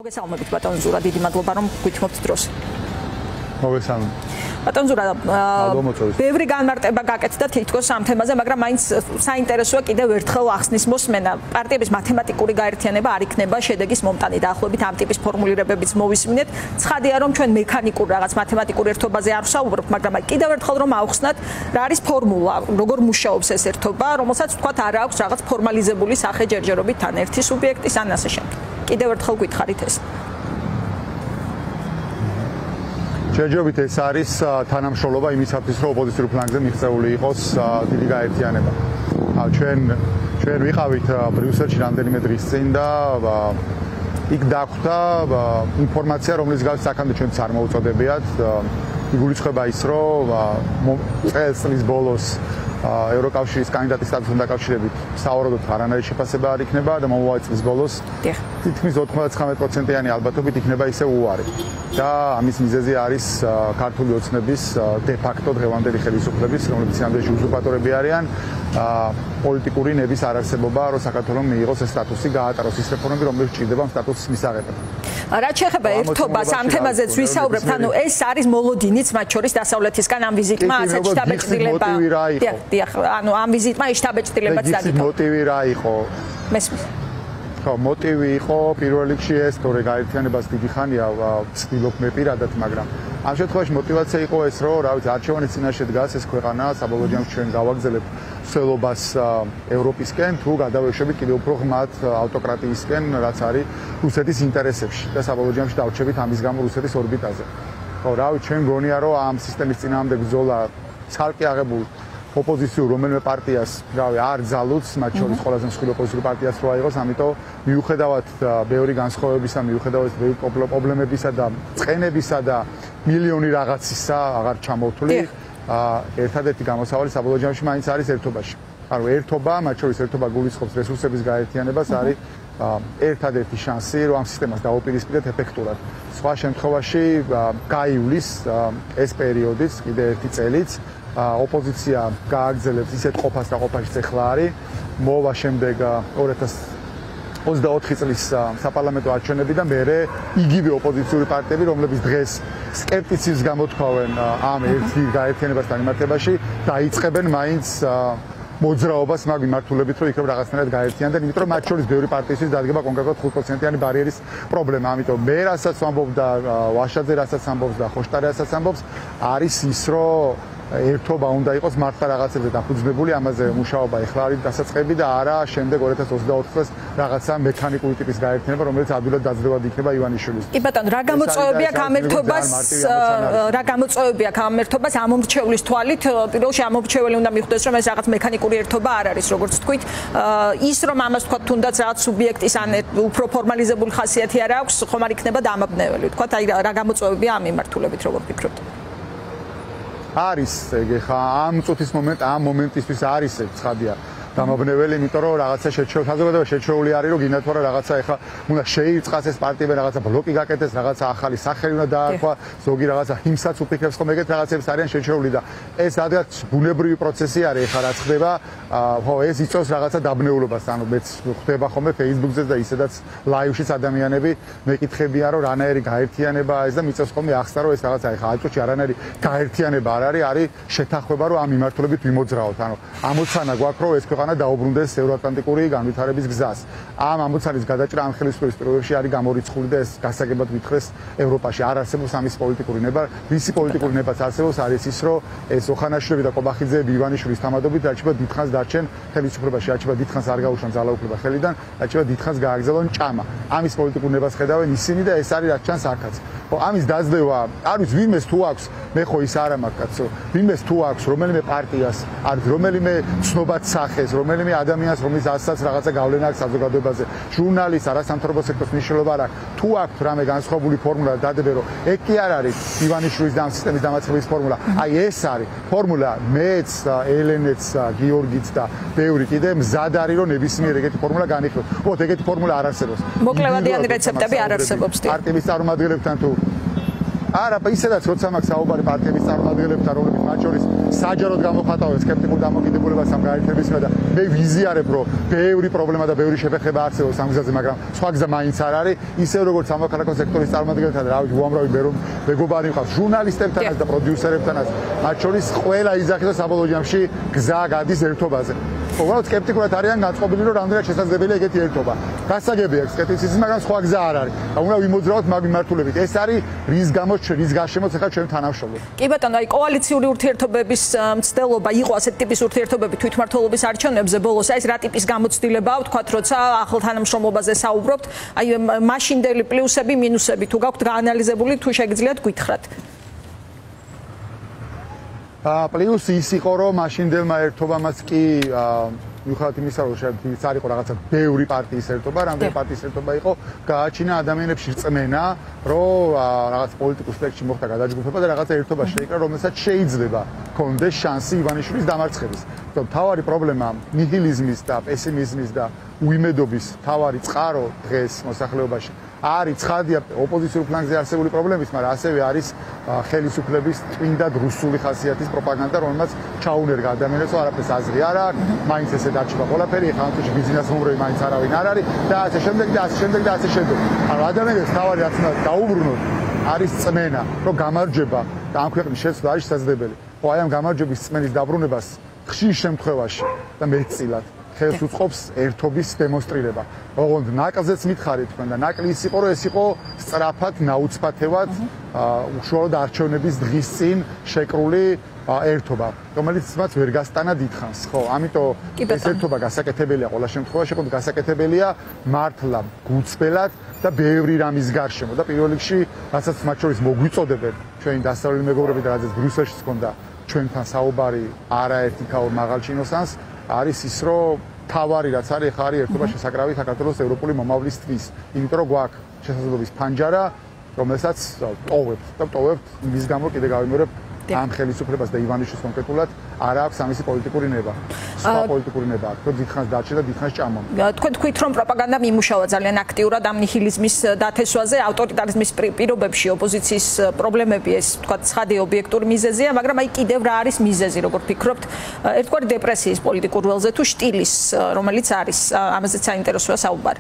მოგესალმებით ბატონ ზურა, დიდი მადლობა რომ გვითმობთ დროს. მოგესალმებით. ბატონ ზურა, ბევრი განმარტება გაკეთდა თითქოს ამ თემაზე, მაგრამ მაინც საინტერესოა კიდევ ერთხელ ახსნის მოსმენა. პარტიების მათემატიკური გაერთიანება არ იქნება შედეგის მომტანი. დაახლოებით ამ ტიპის ფორმულირებებიც მოვისმინეთ. ცხადია რომ ჩვენ მექანიკურ რაღაც მათემატიკურ ერთობაზე არ ვსაუბრობთ, მაგრამ კიდევ ერთხელ რომ ავხსნათ, რა არის ფორმულა, როგორ მუშაობს ეს ერთობა, რომელსაც თქვათ არ აქვს რაღაც ფორმალიზებული სახე ჯერჯერობით თან ერთი სუბიექტის ან ასე შემდეგ. კიდევ ერთხელ გითხარით ეს. ჯერჯერობით ეს არის თანამშრომლობა იმისათვის, რომ ოპოზიციურ ფლანგზე მიღწეული იყოს დიდი გაერთიანება. ჩვენ ვიყავით ბრიუსელში რამდენიმე დღის წინ და იქ დაგვხვდა ინფორმაცია, რომლის გავს აქამდე ჩვენც არ მოუწოდებიათ. იგულისხმება ის, რომ წლის ბოლოს ევროკავშირის კანდიდატის სტატუსთან დაკავშირებით საავადმყოფოდ არანაირი შეფასება არ იქნება და მომავალ წლის ბოლოს თითქმის 99%-იანი ალბათობით იქნება ისე უარი. და ამის მიზეზი არის ქართული ოცნების დე-ფაქტო დღევანდელი ხელისუფლების, რომლებიც ამდენში უზურპატორები არიან, პოლიტიკური ნების არარსებობა, რომ საქართველოს მიიღოს ეს სტატუსი, გაატაროს ის რეფორმები, რომლებიც ჭირდება ამ სტატუსის მისაღებად. რაც შეეხება ერთობას ამ თემაზეც ვისაუბრებთ, ანუ ეს არის მოლოდინიც მათ შორის დასავლეთისგან ამ ვიზიტმა, ასეთ შტაბ-ეჭდილება. დიახ, ანუ ამ ვიზიტმა შტაბ-ეჭდილებაც დაგიწყო. მოტივი რა იყო? მესმის. მოტივი იყო პირველ რიგში ეს, თორე გაერთიანებას დიდი ხანია ვცდილობ მე პირადად, მაგრამ ამ შემთხვევაში მოტივაცია იყო ეს, რომ რა ვიცი, არჩევანის წინაშე დგას ეს ქვეყანა, საბოლოო ჯამში ჩვენ გავაგზავნებთ მსვლელობას ევროპისკენ, თუ გადავეშვებით კიდევ უფრო ღრმად ავტოკრატიისკენ, რაც არის რუსეთის ინტერესებში და საბოლოო ჯამში დავრჩებით ამის გამო რუსეთის ორბიტაზე. ხო, რა ვიცი, ჩვენ გონია, რომ ამ სისტემის წინააღმდეგ ბრძოლა ცალკე აღებულ ოპოზიციურ რომელიმე პარტიას, რავი, არ ძალუց, მათ შორის ყველაზე მსხვილი ოპოზიციურ პარტიას რო აიღოს, ამიტომ მიუხედავად ბევრი განსხვავებისა, მიუხედავად ბევრი პრობლემებისა და წყენებისა და მილიონი რაღაცისა აღარ ჩამოვთვლი, ერთადერთი გამოსავალი საბოლოო ჯამში მაინც არის ერთობაში. ანუ ერთობა, მათ შორის ერთობა გულისხმობს რესურსების გაერთიანებას, არის ერთადერთი შანსი, რომ ამ სისტემას დაუპირისპირდეთ ეფექტურად. სხვა შემთხვევაში გაივლის ეს პერიოდიც, კიდე ერთი წელიც ოპოზიცია გააგრძელებს ისეთ ყოფას და ყოფაში ეხლა არის. მოვა შემდეგ 2024 წლის საპარლამენტო არჩევნები და მერე იგივე ოპოზიციური პარტიები, რომლებიც დღეს სკეპტიციზმს გამოთქვავენ ამ ერთი გაერთიანებასთან მიმართებაში, დაიწყებენ მაინც მოძრაობას მაგ მიმართულებით, რომ იქნებ რაღაცნაირად გაერთიანდნენ, იმიტომ რომ მათ შორის ბევრი პარტიისთვის დადგება კონკრეტულად 5%-იანი ბარიერის პრობლემა. ამიტომ მე რასაც ვამბობ და ვაშაძე რასაც ამბობს და ხოშტარი რასაც ამბობს, არის ის, რომ ერთობა უნდა იყოს მართლა რაღაცებზე დაფუძნებული, ამაზე მუშაობა ეხლა არის დასაწყები და არა შემდეგ 2024 წელს რაღაცა მექანიკური ტიპის გაერთიანება, რომელიც ადვილად დაძლევად იქნება ივანიშვილის. კი ბატონო, რა გამოწვევებია ამ ერთობას ამომრჩევლის თვალით? პირველში ამომრჩეველი უნდა მიხვდეს, რომ ეს რაღაც მექანიკური ერთობა არ არის, როგორც თქვით. ის რომ ამას თქვა თუნდაც რაღაც სუბიექტის ან უფრო ფორმალიზებული ხასიათი არ აქვს, ხომ არ იქნება დამაბნეველი. თქვა აი რა გამოწვევებია ამ მიმართულებით, როგორ ფიქრობთ? არის ეგ ხა ამ წუთის ამ მომენტისთვის არის ეს ცხადია დამაბნეველი, იმიტომ რომ რაღაცა საზოგადოება შეჩეული არის, რომ გინდათ რა რაღაცა ეხა უნდა შეიწყას ეს პარტიები, რაღაცა ბლოკი გაკეთდეს, რაღაცა ახალი სახელი უნდა დაარქვა, ზოგი რაღაცა ჰიმსაც უფიქრებს, ხომ ეგეთ რაღაცებს არიან შეჩეული და ეს რადგან ბუნებრივი პროცესი არის ეხა რაც ხდება, ხო ეს იწვევს რაღაცა დაბნეულობას, ანუ მეც ხდება ხოლმე Facebook-ზე და ისედაც ლაივშიც ადამიანები მეკითხებიან, რომ რანაირი გაერთიანებაა ეს და მიწევს ხოლმე ახსნა, რომ ეს რაღაცა ეხა აჭუჭი არანაირი გაერთიანება არ არის შეთანხმება, რომ ამ მიმართულებით ვიმოძრაოთ, ანუ ამოცანა გვაქვს, რომ ეს დაუბრუნდეს ევროატლანტიკური განვითარების გზას. ამ ამოცანის გადაჭრა ამ ხელისუფლების პირობებში არის გამორიცხული და ეს გასაგებად ვითხრეს ევროპაში. არ არსებობს ამის პოლიტიკური ნება, ვისი პოლიტიკური ნება არსებობს არის ის, რომ ეს ოხანაშვილები და ყობახიძეები ივანიშვილის თამადობით არჩევა დიდხანს დარჩენ ხელისუფლებაში, არჩევა დიდხანს არ გაუშვან ძალაუფლება ხელიდან, არჩევა დიდხანს გააგზავნონ ჭამა. ამის პოლიტიკურ ნებას ხედავენ ისინი და ეს არის რაც ჩანს აქაც. ხო, ამის დაძლევა, არ ვიცი ვინმეს თუ აქვს, მე ხო ის არ მაქვს კაცო, ვინმეს თუ აქვს რომელიმე პარტიას, არ რომელიმე ცნობად სახეს, რომელიმე ადამიანს, რომლის ასაც რაღაცა გავლენა აქვს საზოგადოებაზე, ჟურნალისტს, არასამთავრობო სექტორის მნიშვნელობა არ აქვს. თუ აქვს რამე განსხვავებული ფორმულა და დადებე, რომ ეგ კი არ არის ივანიშვილის და ამ სისტემის დამარცხების ფორმულა, აი ეს არის ფორმულა, მეც, ელენეც, გიორგიც და ბევრი კიდე მზად არის, რომ ნებისმიერ ეგეთი ფორმულა განიხილოს. უბრალოდ ეგეთი ფორმულა არ არსებობს. მოკლევადიანი რეცეპტები არ არსებობს. პარტიების წარმომადგენლებთან თუ არა, ისედაც როცა მაქვს საუბარი პარტიების წარმომადგენლებთან, რომლებიც მათ შორის საჯაროდ გამოხატავენ სკეპტიკურ დამოკიდებულებას ამ გაერთიანებისგან და მე ვიზიარებ, რომ ბევრი პრობლემა და ბევრი შეფეხება არსებობს ამ გზაზე, მაგრამ სხვა გზა მაინც არ არის. ისე როგორც სამოქალაქო სექტორის წარმომადგენლებთან და უამრავი მეგობარი მყავს ჟურნალისტებთანაც და პროდიუსერებთანაც, მათ შორის ყველა იძახის და საბოლოო ჯამში გზა გადის ერთობაზე. უბრალოდ სკეპტიკურად არიან განწყობილი, რომ რამდენად შესაძლებელია ეგეთი ერთობა. გასაგებია სკეპტიციზმი, მაგრამ სხვა გზა არ არის. და უნდა ვიმოძრავოთ მაგ მიმართულებით. ეს არის რის გამოც რის გარშემოც ახლა ჩვენ თანამშრომლობთ. კი ბატონო, აი კოალიციური ურთიერთობების მცდელობა იყო ასეთ ტიპის ურთიერთობები თვითმმართველობის არჩევნებზე ბოლოს. აი ეს რა ტიპის გამოცდილებაა, ვთქვათ, როცა ახალ თანამშრომლობაზე საუბრობთ, აი მაშინდელი პლუსები, მინუსები თუ გაქვთ გაანალიზებული, თუ შეგიძლიათ გითხრათ. პლუსი ის იყო, რომ მაშინდელმა ერთობამაც კი მიუხედავად იმისა, რომ ეს არ იყო რაღაცა ბევრი პარტიის ერთობა, რამდენი პარტიის ერთობა იყო, გააჩინა ადამიანებში რწმენა, რომ რაღაც პოლიტიკურ სპექტრში მოხდა გადაჯგუფება და რაღაცა ერთობა შეიკრა, რომელსაც შეიძლება კონდეს შანსი ივანიშვილის დამარცხების. თავარი პრობლემა ნიჰილიზმის და პესიმიზმის და უიმედობის თავარი წყარო დღეს მოსახლეობაში არის ცხადია ოპოზიციურ ფლანგზე არსებული პრობლემის, მაგრამ ასევე არის ხელისუფლების წმინდა რუსული ხასიათის პროპაგანდა, რომელმაც ჩაუნერგა ადამიანებს, რომ არაფერს აზრი არ აქვს, მაინც ესე დარჩება ყველაფერი, ახლა ამ წუთში ბიზნესმენები მაინც არავინ არ არის და ასე შემდეგ და ასე შემდეგ და ასე შემდეგ. ანუ ადამიანებს თავარი რაც უნდა დაუბრუნოთ არის წმენა, რომ გამარჯვება და ამ ქვეყნის შეცვლა არის შესაძლებელი. ხო, აი ამ გამარჯვების წმენის დაბრუნებას ხშირ შემთხვევაში და მეტწილად ხელს უწყობს ერთობის დემონსტრირება. ოღონდ ნაკლზეც მითხარით თქვენ და ნაკლი ის იყო, რომ ეს იყო სწრაფად, ნაუცბათევად უშუალოდ არჩევნების დღის წინ შეკრული ერთობა, რომელიც მათ ვერ გასტანა დიდხანს. ხო, ამიტომ ეს ერთობა გასაკეთებელია ყველა შემთხვევაში, ყო გასაკეთებელია მართლა გუცბელად და ბევრი რამის გარშემო და პირველ რიგში, რასაც მათ შორის მოგვიწოდებენ ჩვენი დასავლელი მეგობრები და რადგან ბრიუსელშიც ჰქონდა ჩვენთან საუბარი არაერთი ქაურ მაღალჩინოსანს, არის ის, რომ თავარი რაც არის, ხა არის ერთობა შესაკრავი საქართველოს ევროპული მომავლისთვის. იმიტომ რომ გვაქვს შესაძლებლობის ფანჯარა, რომელსაც ტოვებთ და ტოვებთ იმის გამო კიდე გავიმეორებ ამ ხელისუფლებას და ივანიშვილს კონკრეტულად არ აქვს ამისი პოლიტიკური ნება. სხვა პოლიტიკური ნება აქვს, რომ დიდხანს დარჩა და დიდხანს ჭამონ. თქვენ თქვით, რომ პროპაგანდამ იმუშავა ძალიან აქტიურად ამ ნიჰილიზმის დათესვაზე, ავტორიტარიზმის პირობებში ოპოზიციის პრობლემები ეს, თქვათ, ცხადი ობიექტური მიზეზია, მაგრამ აი კიდევ რა არის მიზეზი, როგორ ფიქრობთ, ერთგვარი დეპრესიის პოლიტიკურ ველზე თუ შტილის, რომელიც არის, ამაზეც საინტერესოა საუბარი.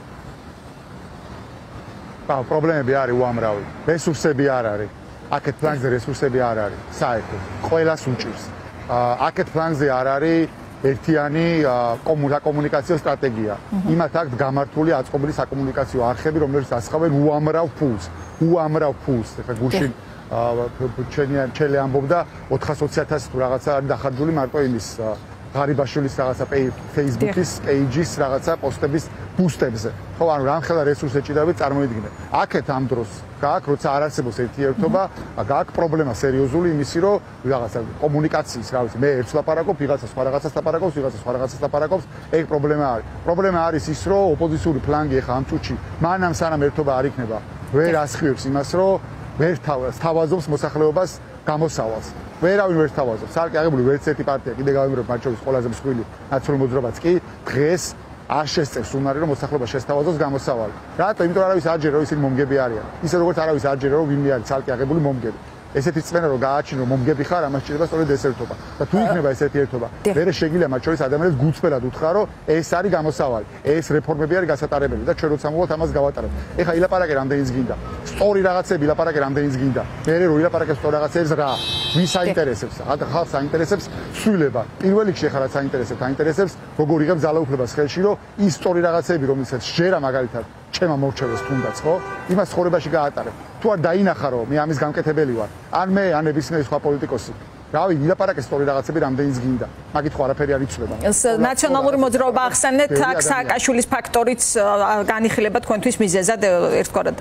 პრობლემები არის უამრავი. რესურსები არ არის. აქეთ ფლანგზე რესურსები არ არის, საერთოდ. ყველას უჭირს. აქეთ ფლანგზე არ არის ერთიანი კომუნიკაციო სტრატეგია. იმათ აქვს გამართული აწყობილი საკომუნიკაციო არხები, რომლებიც ასხავენ უამრავ ფულს. ეხლა გუშინ ჩელი ამბობდა 420,000 თუ რაღაცა არის დახარჯული მარტო იმის ღარიბაშვილის რაღაცა Facebook-ის პეიჯის რაღაცა პოსტების ბუსტებზე. ხო, ანუ რამხელა რესურს ეჭირავით წარმოიდგინეთ. აქეთ ამ დროს გააქვს, როცა არ არსებობს ერთი ერთობა, გააქვს პრობლემა სერიოზული იმისი, რომ რაღაცა კომუნიკაციის, რა ვიცი, მე ერთს ლაპარაკობ, ვიღაცა სხვა რაღაცას ლაპარაკობს, ვიღაცა სხვა რაღაცას ლაპარაკობს, ეგ პრობლემა არის. პრობლემა არის ის, რომ ოპოზიციური ფლანგი ახლა ამ წუთში, მანამ სანამ ერთობა არ იქნება, ვერ ასხივებს იმას, რომ ვერ თავაზობს მოსახლეობას გამოსავალს. ვერავინ ვერ თავაზობს. სარკე აღებული ვერც ერთი პარტია, კიდე გავიმეორებ მათ შორის ყველაზე მსხვილი ნაციონალური მოძრაობაც კი დღეს არ შესწევს უნარი, რომ მოსახლეობა შესთავაზოს გამოსავალი. რატო? იმიტომ რომ არავის არ ჯერა, რომ ისინი მომგები არიან. ისე როგორც არავის არ ჯერა, რომ ვინმე არის სარკე აღებული მომგები. ესეთი წმენა რომ გააჩინო მომგები ხარ, ამას ჭირდება სწორედ ეს ერთობა. და თუ იქნება ესეთი ერთობა, მერე შეგიძლია მათ შორის ადამიანებს გუცბელად უთხრა, რომ ეს არის გამოსავალი, ეს რეფორმები არის გასატარებელი და ჩვენ როცა მოვოთ ამას გავატარებთ. ეხლა ილაპარაკე რამდენიც გინდა. სწორი რაღაცები ილაპარაკე რამდენიც გინდა. მერე რო ილაპარაკე სწორ რაღაცებს რა, ვის აინტერესებს? ხალხს აინტერესებს ცვლილება. პირველ რიგში ეხლა რაც აინტერესებს, როგორ იღებს ძალაუფლებას ხელში, რომ ის სწორი რაღაცები, რომელსაც შეერა მაგალითად ჩემმა მორჩევას თუნდაც, ხო? იმას ცხოვრებაში გაატარებ. თუ არ დაინახა რომ მე ამის გამკეთებელი ვარ, ან მე ან ნებისმიერი სხვა პოლიტიკოსი, რავი, ილაპარაკე სწორი რაღაცები რამდენიც გინდა. მაგით ხო არაფერი არ იცვლება. ნაციონალური მოძრაობა ახსენეთ, აქ სააკაშვილის ფაქტორიც განიხილება თქვენთვის მიზეზად ერთგვარად.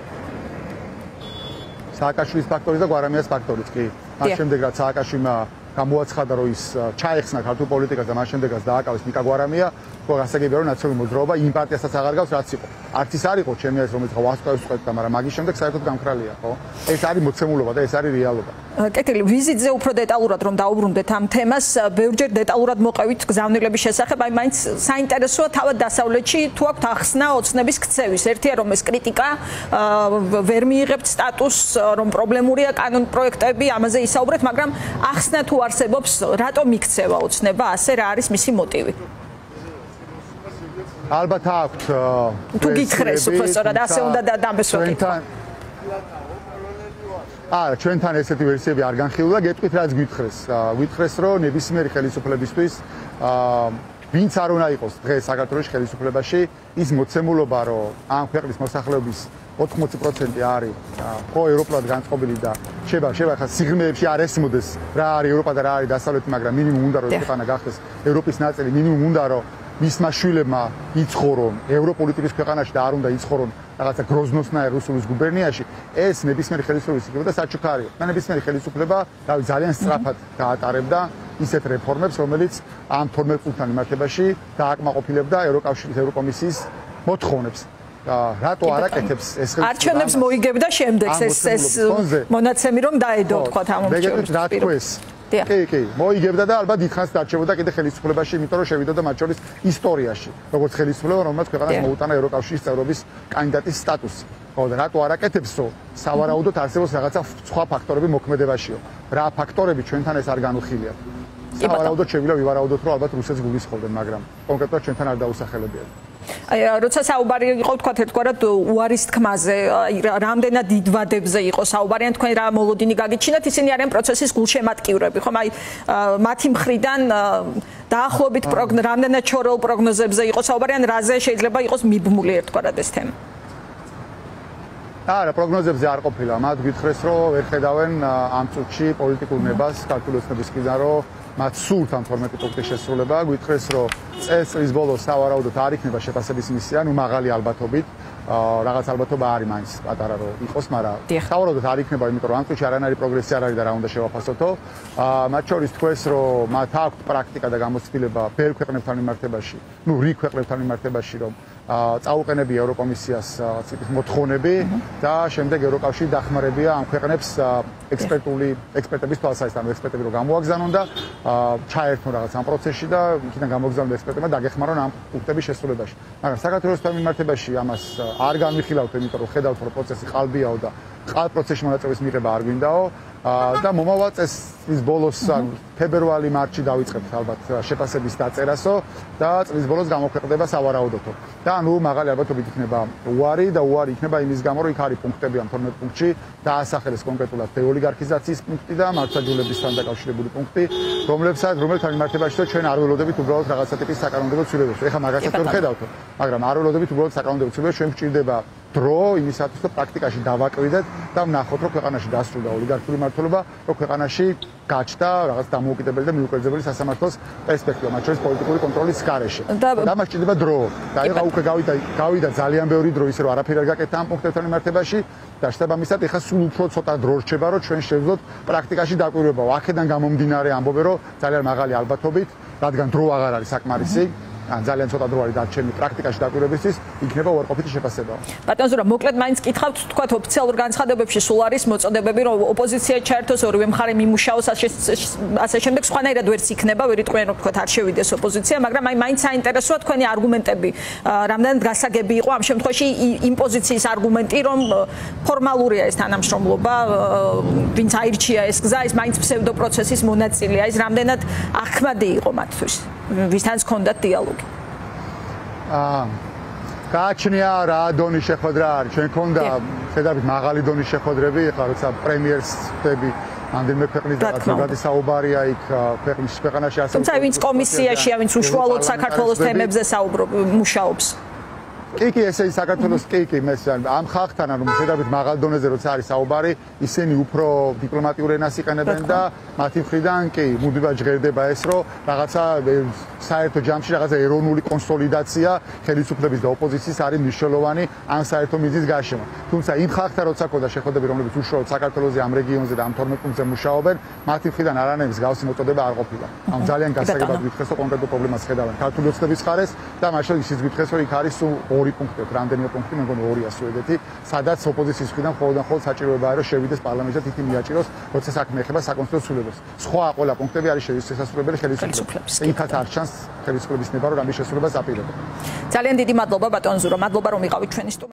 სააკაშვილის ფაქტორიც და გვარამიას ფაქტორიც კი. მას შემდეგ რაც სააკაშვილმა გამოაცხადა, რომ ის ჩაეხსნა ქართულ პოლიტიკას და მას შემდეგაც დააკავეს ნიკა გვარამია, ხო გასაგებია რომ ნაციონალური მოძრაობა იმ პარტიასაც აღარ გავს, რაც იყო. არც ის არ იყო ჩემი აზრით, რომელიც ვასწავლებს ხვდები, მაგრამ მაგის შემდეგ საერთოდ გამქრალია, ხო? ეს არის მოცემულობა და ეს არის რეალობა. კეთილი, ვიზიტზე უფრო დეტალურად რომ დაუბრუნდეთ ამ თემას, ბევრჯერ დეტალურად მოყევით გზავნილების შესახებ, აი მაინც საინტერესოა თავად დასავლეთში თუ აქვთ ახსნა ოცნების ქცევის. ერთია რომ ეს კრიტიკა ვერ მიიღებთ სტატუსს, რომ პრობლემურია კანონ პროექტები, ამაზე ისაუბრეთ, მაგრამ ახსნა თუ არსებობს, რატომ იქცევა ოცნება, ასე რა არის მისი მოტივი? ალბათ აქვთ თუ გითხრეს უფრო სწორად ასე უნდა დამესვათ. ჩვენთან ესეთი ვერსიები არ განხილულა, გეტყვით რაც გითხრეს. გითხრეს რომ ნებისმიერი ხელისუფლებისთვის ვინც არ უნდა იყოს დღეს საქართველოს ხელისუფლებაში, ის მოცემულობა რომ ამ ქვეყნის მოსახლეობის 80% არის ხო ევროპულად განწყობილი და შეება ხა სიღრმეებში არ ესმოდეს რა არის ევროპა და რა არის დასავლეთი, მაგრამ მინიმუმ უნდა რომ ქვეყანა გახდეს ევროპის ნაწილი, მინიმუმ უნდა რომ მისმა შვილებმა იცხოვრონ ევროპოლიტიკის ქვეყანაში და არ უნდა იცხოვრონ რაღაცა გროზნოსნაირ რუსულის გუბერნიაში, ეს ნებისმიერი ხელისუფლების იკებოდა საჩუქარია. და ნებისმიერი ხელისუფლება ძალიან სწრაფად გაატარებდა ისეთ რეფორმებს, რომელიც ამ 12 წუთთან მიმართებაში დააკმაყოფილებდა ევროკავშირის ევროკომისიის მოთხოვნებს. რატო არ აკეთებს ეს ხელისუფლება? არჩევნებს მოიგებდა შემდეგს ეს მონაცემი რომ დაედო თქვა ამ მომჭირს. კი, მოიგებდა და ალბათ დიდხანს დარჩებოდა კიდე ხელისუფლებაში, იმიტომ რომ შევიდოდა მათ შორის ისტორიაში, როგორც ხელისუფლება, რომელმაც ქვეყანას მოუტანა ევროკავშირის წევრობის კანდიდატის სტატუსი. ხო და რატო არ აკეთებსო? სავარაუდოდ არსებობს რაღაცა სხვა ფაქტორები მოქმედებაშიო. რა ფაქტორები ჩვენთან ეს არ განუხილიათ. სავარაუდოდ შევიდა ვივარაუდოთ, რომ ალბათ რუსეთს გულისხმობენ, მაგრამ კონკრეტულად ჩვენთან არ დაუსახელებიათ. აი, როცა საუბარი იყო თქვა ერთგვარად უარის თქმაზე, აი რამდენად დიდ ვადებზე იყო საუბარი, ან თქვენ რა მოლოდინი გაგიჩინათ, ისინი არიან პროცესის გულშემატკივრები, ხომ? აი მათი მხრიდან დაახლოებით რამდენად ჩორეულ პროგნოზებზე იყო საუბარი, ან რაზე შეიძლება იყოს მიბმული ერთგვარად ეს თემა? არა, პროგნოზებზე არ ყოფილა. მათ გითხრეს, რომ ვერ ხედავენ ამ წუთში პოლიტიკურ ნებას ქართული ოცნების მხრიდან, რომ მათ სურთ ამ 12 პუნქტის შესრულება. გითხრეს, რომ წელს ბოლოს სავარაუდოდ არ იქნება შეფასების მისია, ნუ მაღალი ალბათობით. რაღაც ალბათობა არის მაინც პატარა რომ იყოს, მაგრამ სავარაუდოდ არ იქნება, იმიტომ რომ ამ წუთში არანაირი პროგრესი არ არის და რა უნდა შევაფასოთო. მათ შორის თქვეს, რომ მათ აქვთ პრაქტიკა და გამოცდილება ბევრ ქვეყნებთან მიმართებაში, ნუ რიგ ქვეყნებთან მიმართებაში, რომ წაუყენებია ევროკომისიას ციფრის მოთხოვნები და შემდეგ ევროკავშირი დახმარებია ამ ქვეყნებს ექსპერტების თვალსაზრისით, ანუ ექსპერტები რომ გამოაგზავნონ და ჩაერთონ რაღაც ამ პროცესში და იქიდან გამოგზავნილ ექსპერტებმა დაგეხმარონ ამ პუნქტების შესრულებაში. მაგრამ საქართველოსთან მიმართებაში ამას არ განვიხილავთ, იმიტომ რომ ხედავთ, რომ პროცესი ყალბიაო და ყალ პროცესში მონაწილეობის მიღება არ გვინდაო და მომავალ წლის ბოლოს, ანუ ფებრვარი-მარტში დავიწყებთ ალბათ შეფასების დაწერასო და წლის ბოლოს გამოქვეყნდება სავარაუდოთო. და ნუ მაღალი ალბათობით იქნება უარი და უარი იქნება იმის გამო, რომ იქ არის პუნქტები ამ 12 პუნქტში დაასახელეს კონკრეტულად დეოლიგარქიზაციის პუნქტი და მართლმსაჯულებისთან დაკავშირებული პუნქტი, რომელთან მიმართებაშიც ჩვენ არ ველოდებით უბრალოდ რაღაცა ტიპის საკანონმდებლო ცვლილებებს. ეხლა მაგასაც ვერ ხედავთ, მაგრამ არ ველოდებით უბრალოდ საკანონმდებლო ცვლილებებს, ჩვენ გვჭირდება დრო იმისათვის, რომ პრაქტიკაში დავაკვირდეთ და ვნახოთ, რომ ქვეყანაში დასრულდა ოლიგარქიული მმართველობა, რომ ქვეყანაში გაჩნდა რაღაც დამოუკიდებელი და მიუკერძებელი სასამართლოს პერსპექტივა, მათ შორის პოლიტიკური კონტროლის გარეშე. და მას ჭირდება დრო. და ეხლა უკვე გავიდა ძალიან ბევრი დრო, ისე რომ არაფერი არ გაკეთდა ამ პუნქტებთან მიმართებაში და შესაბამისად ეხლა სულ უფრო ცოტა დრო რჩება, რომ ჩვენ შევძლოთ პრაქტიკაში დაკვირვება. აქედან გამომდინარე ამბობენ, რომ ძალიან მაღალი ალბათობით, რადგან დრო აღარ არის საკმარისი, ან ძალიან ცოტა დრო არის დარჩენილი პრაქტიკაში დაკვირვებისთვის, იქნება უარყოფითი შეფასება. ბატონ ზურაბ, მოკლედ მაინც კითხავთ, თქვათ ოფიციალურ განცხადებებში სულ არის მოწოდებები, რომ ოპოზიცია ჩაერთოს, ორივე მხარე მიმუშაოს, ასე შემდეგ, სხვანაირად ვერც იქნება, ვერ იტყვიან, რომ თქვათ არ შევიდეს ოპოზიცია, მაგრამ აი მაინც საინტერესოა თქვენი არგუმენტები, რამდენად გასაგები იყო ამ შემთხვევაში იმ პოზიციის არგუმენტი, რომ ფორმალურია ეს თანამშრომლობა, ვინც აირჩია ეს გზა, ეს მაინც ფსევდო პროცესის მონაწილეა, ეს რამდენად ახმადი იყო მათთვის, ვისთანაც ჰქონდათ დიალოგი. გააჩნია რა დონის შეხვედრა არის. ჩვენ ქონდა ხედავთ მაღალი დონის შეხვედრები, ახლა როცა პრემიერს ხდები, ამდენიმე ქვეყნის რაღაცა საუბარია იქ ქვეყანაში არსებობს. თუმცა ვინც კომისიაშია, ვინც უშუალოდ საქართველოს თემებზე მუშაობს. კი, ესე საქართველოს კი, მე ამ ხალხთან, ანუ ხედავთ მაღალ დონეზე როცა არის საუბარი, ისინი უფრო დიპლომატიურ ენას იყენებენ და მათი მხრიდან კი, მუდმივად ჟღერდება ეს, რომ რაღაცა საერთო ჯამში რაღაცა ეროვნული კონსოლიდაცია ხელისუფლების და ოპოზიციის არის მნიშვნელოვანი ამ საერთო მიზნის გარშემო. თუმცა იმ ხალხთან როცა ქონდა შეხვედრები, რომლებიც უშუალოდ საქართველოსზე, ამ რეგიონზე და ამ 12 პუნქტზე მუშაობენ, მათი მხრიდან არანაირი მსგავსი მოწოდება არ ყოფილა. ამ ძალიან გასაგებად გითხეს, რომ კონკრეტულ პრობლემას ხედავენ ქართული ოცნების მხარეს და მაშინ ისიც გითხეს, რომ იქ არის ორი ორი პუნქტი, რამდენიმე პუნქტი, მე მგონი 200 სუედეთი, სადაც ოპოზიციის მხრიდან მხოლოდ საჭიროებაა, რომ შევიდეს პარლამენტზე თითი მიაჭიროს, როცა საქმე ეხება საკონსტიტუციო ცვლილებებს. სხვა ყველა პუნქტები არის შესაძლებელი ხელისუფლების. იქაც არ ჩანს ხელისუფლების ნება, რომ ამის შესრულებას აპირებდა. ძალიან დიდი მადლობა ბატონ ზურო, მადლობა რომ იყავით ჩვენი სტუმარი.